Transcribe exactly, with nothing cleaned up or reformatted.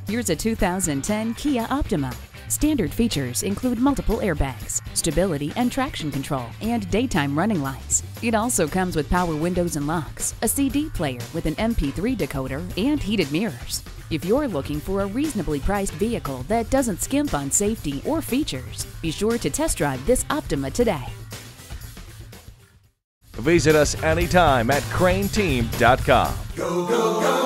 Here's a two thousand ten Kia Optima. Standard features include multiple airbags, stability and traction control, and daytime running lights. It also comes with power windows and locks, a C D player with an M P three decoder, and heated mirrors. If you're looking for a reasonably priced vehicle that doesn't skimp on safety or features, be sure to test drive this Optima today. Visit us anytime at crain team dot com. Go, go, go!